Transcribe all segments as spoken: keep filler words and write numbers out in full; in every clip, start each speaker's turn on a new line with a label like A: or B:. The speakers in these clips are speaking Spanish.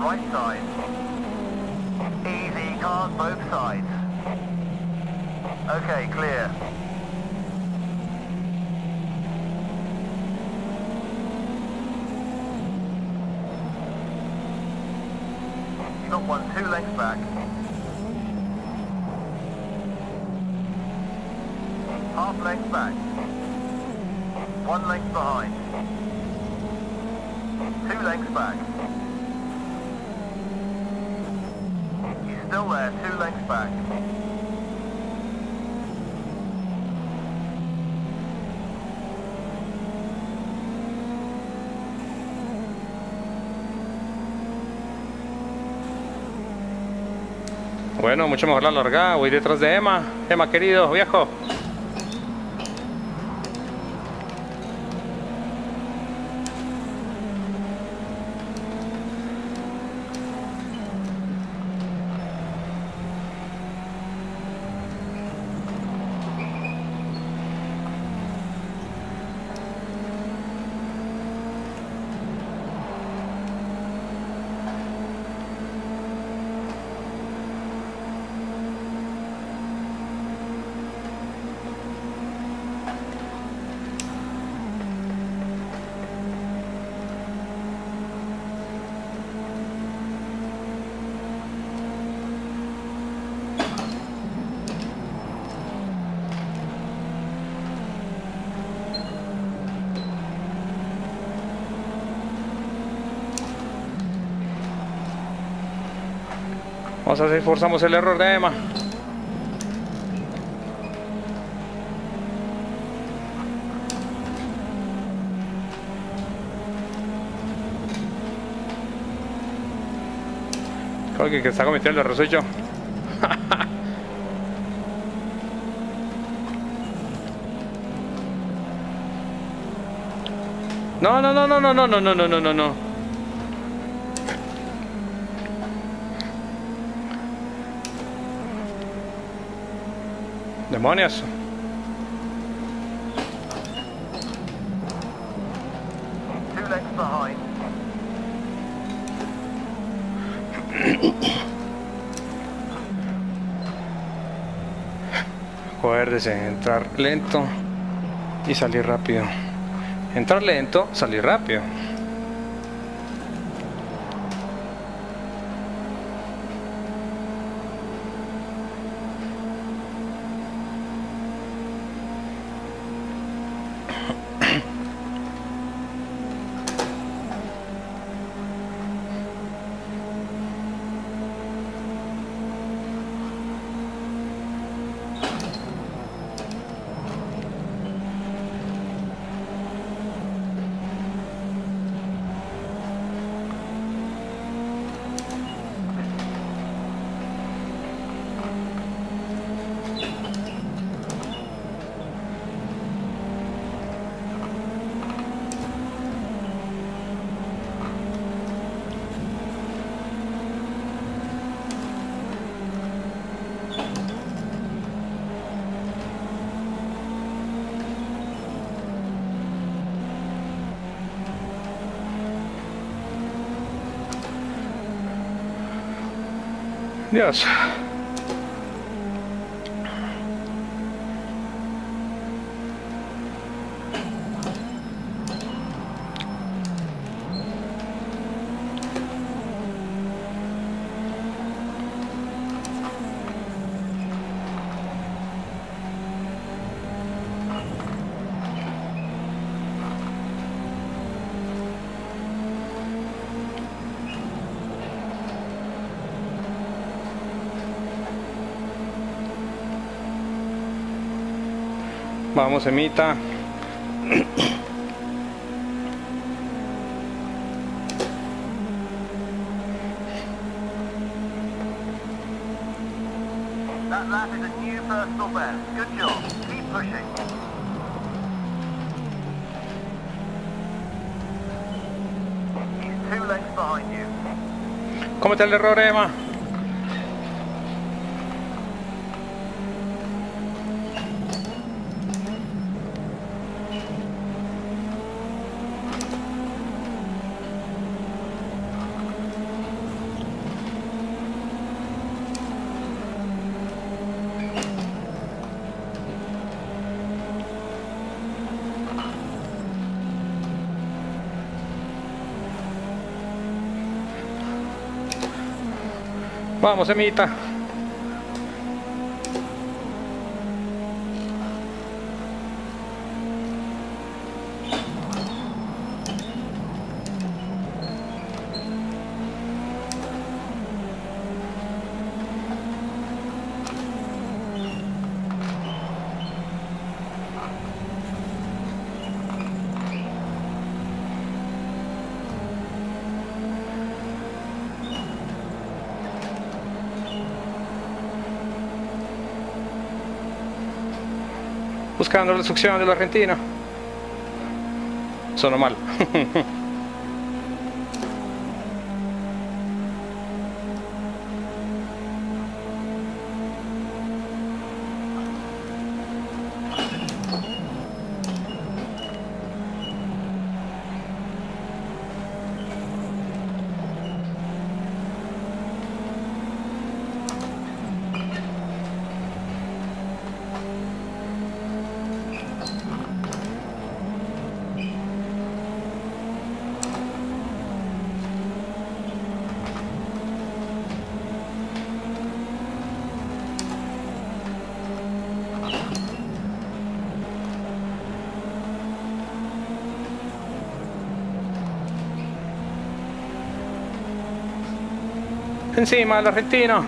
A: right side. Easy, cars both sides. Okay, clear. You got one two lengths back. Half length back. One length behind. Two lengths back. You're still there, two lengths back.
B: Bueno, mucho mejor la largada. Voy detrás de Emma. Emma, querido, viejo. Vamos a ver si forzamos el error de Emma. Creo que, que está cometiendo el error soy yo. No, no, no, no, no, no, no, no, no, no, no. Demonios.
A: Two lengths behind.
B: Acuérdese, entrar lento y salir rápido. Entrar lento, salir rápido. Dios. Vamos, Emita.
A: That lap is a new personal best. Good job. Keep pushing. He's two lengths behind you.
B: Cómete el error, Emma. Vamos, Emita. Buscando la succión del argentino. Sonó mal. Encima el argentino.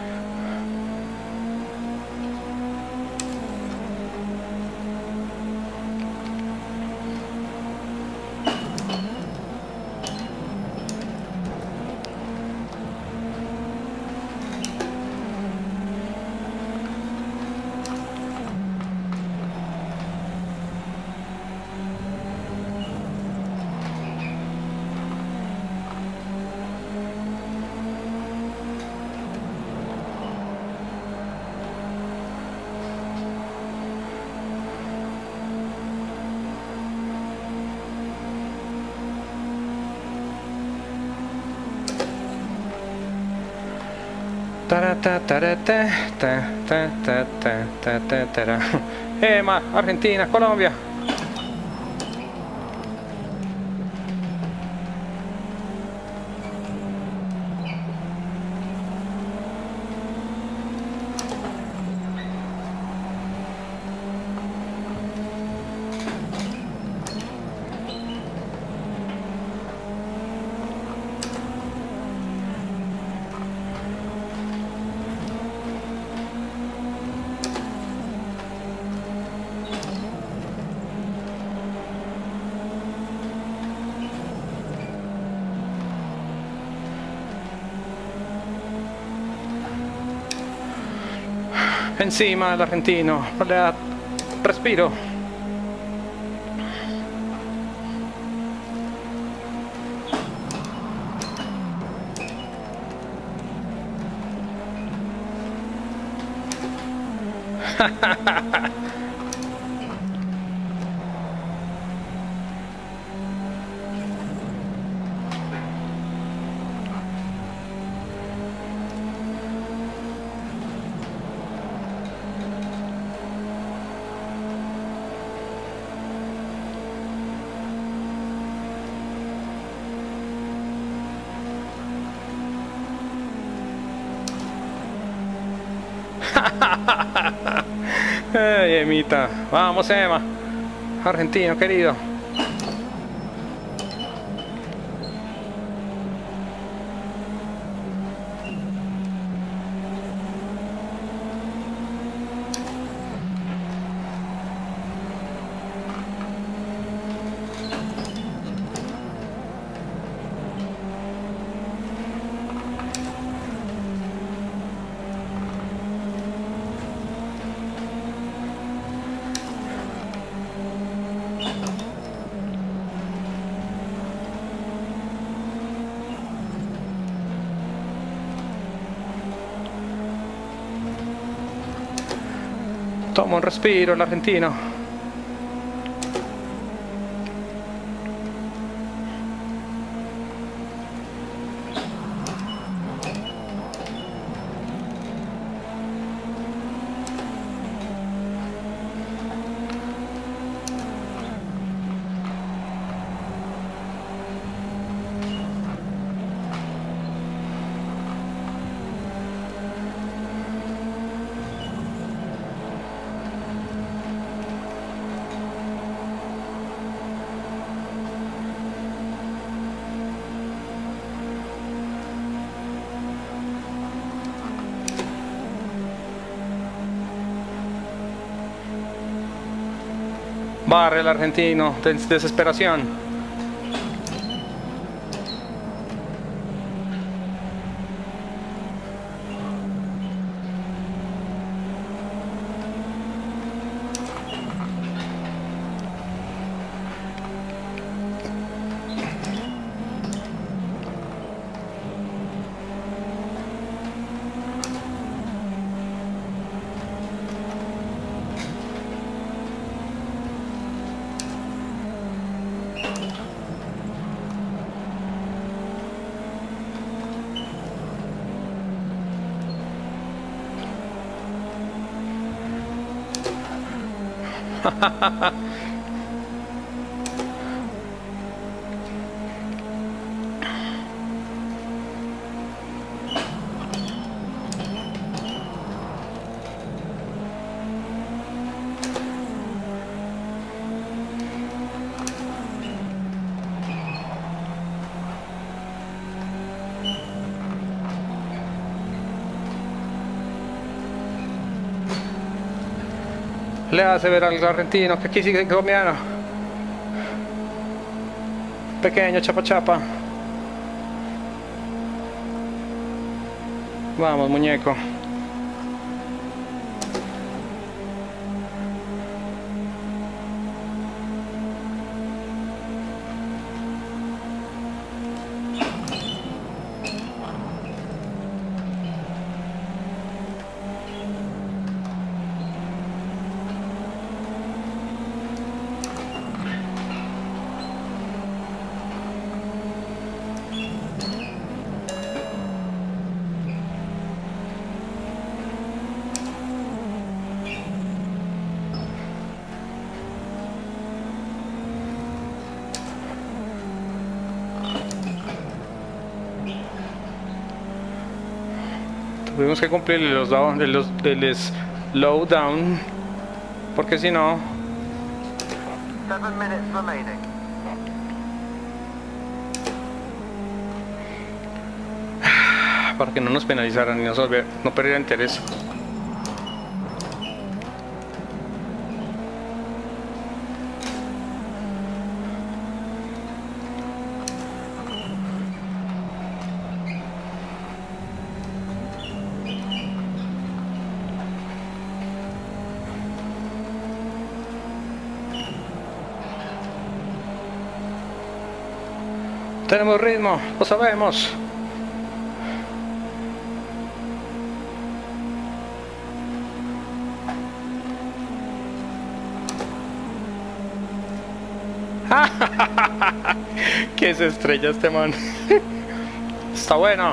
B: Ema, Argentina, Colombia. Encima el argentino, le da respiro. Ay, Emita. Vamos, Emma. Argentino, querido. Toma un respiro el argentino. Barre el argentino de desesperación. Le hace ver al argentino que aquí sigue el colombiano. Pequeño chapa chapa. Vamos, muñeco. Tuvimos que cumplir los down, los del slow down, porque si no,
A: Seven minutes remaining.
B: para que no nos penalizaran y nos volver, no perdiera interés. Tenemos ritmo, lo sabemos. Que se estrella este man. Está bueno.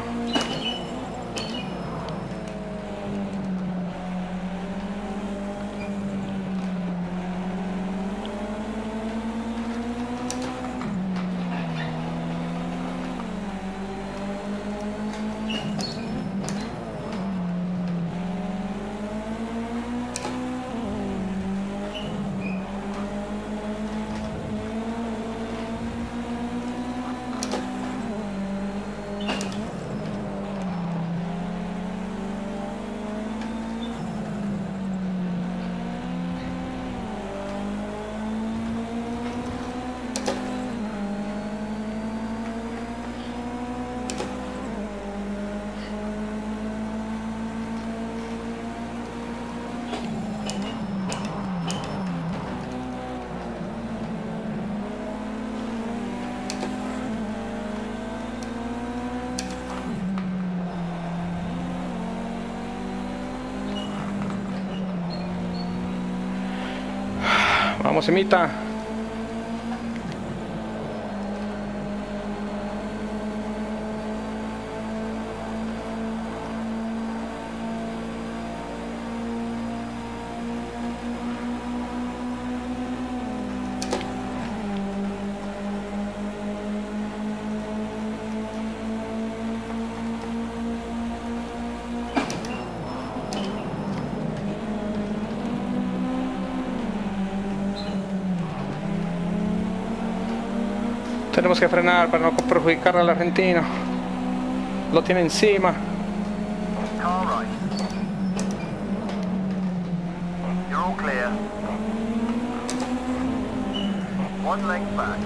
B: Vamos, Emita. Tenemos que frenar para no perjudicar al argentino. Lo tiene encima.
A: Car right. You're all clear. One length back.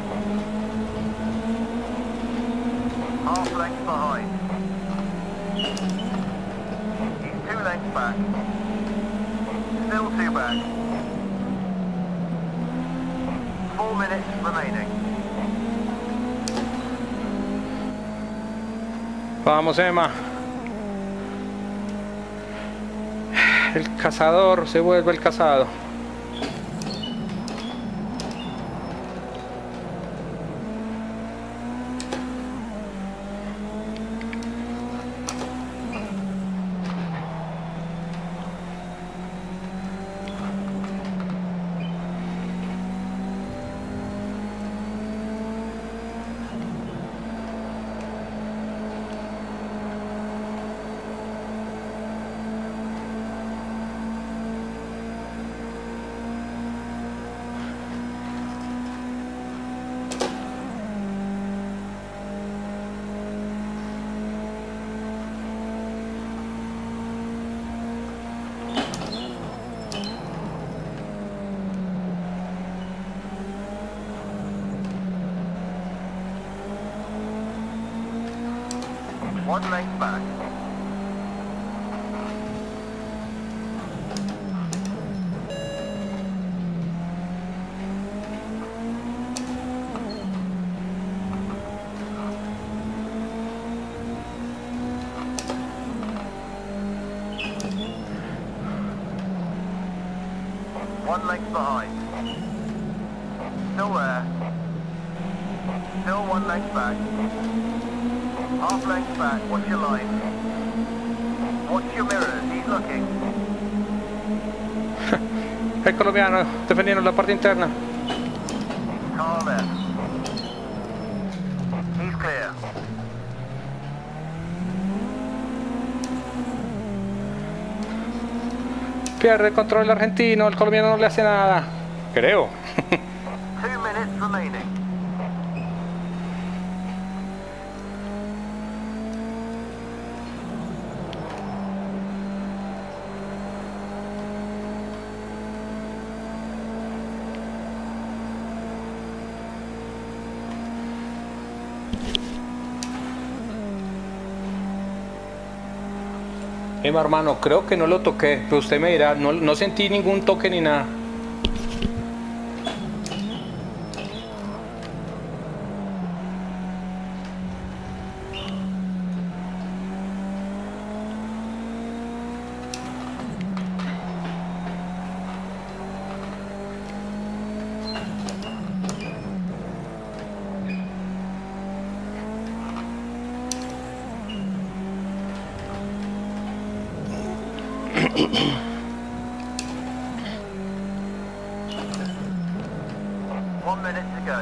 A: Half length behind. He's two lengths back. Still two back. Four minutes remaining.
B: Vamos, Emma. El cazador se vuelve el cazado.
A: One length back. One length behind. Still there. Still one length back. Half length back, watch your line. Watch your mirrors, he's looking.
B: El colombiano defendiendo la parte interna.
A: Car left. He's clear.
B: Pierde el control el argentino, el colombiano no le hace nada. Creo.
A: Two minutes remaining.
B: Emma, hermano, creo que no lo toqué, pero usted me dirá, no, no sentí ningún toque ni nada.
A: One minute to go.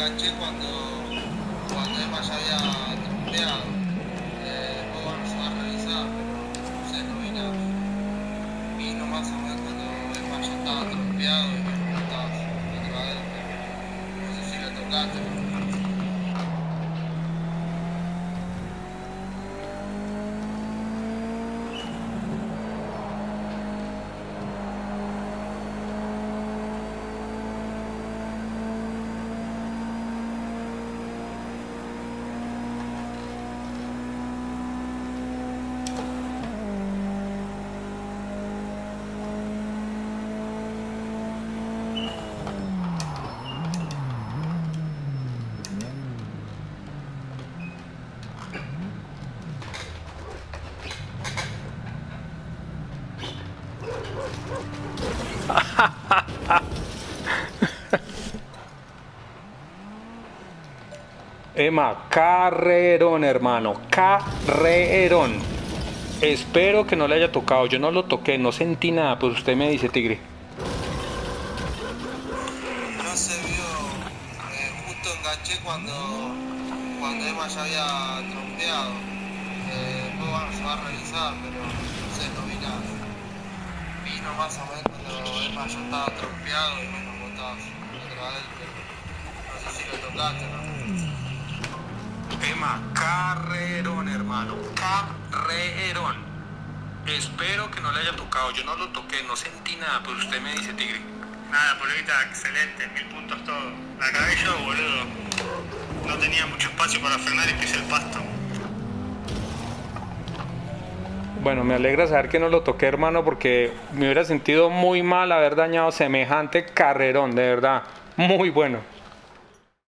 C: enganché cuando, cuando Emma ya había trompeado. Eh, después bueno, se va a revisar, pero no sé, no vi nada. Vi nomás a ver cuando Emma ya estaba trompeado y bueno, estaba otra vez. No sé si lo tocaste, pero...
B: Emma, carrerón, hermano, carrerón. Espero que no le haya tocado. Yo no lo toqué, no sentí nada. Pues usted me dice, Tigre.
C: No se vio, eh, justo enganché cuando, cuando Emma ya había trompeado. Eh, después bueno, se va a revisar, pero no sé, no vi nada. Vi nomás a ver cuando Emma ya estaba trompeado y bueno, vos estabas otra vez, pero no sé si lo tocaste, ¿no?
B: Emma, carrerón, hermano, carrerón. Espero que no le haya tocado. Yo no lo toqué, no sentí nada. Pues usted me dice, Tigre.
D: Nada, Polevita, excelente, mil puntos todo. La cagué yo, boludo. No tenía mucho espacio para frenar y pisé el pasto.
B: Bueno, me alegra saber que no lo toqué, hermano, porque me hubiera sentido muy mal haber dañado semejante carrerón, de verdad. Muy bueno.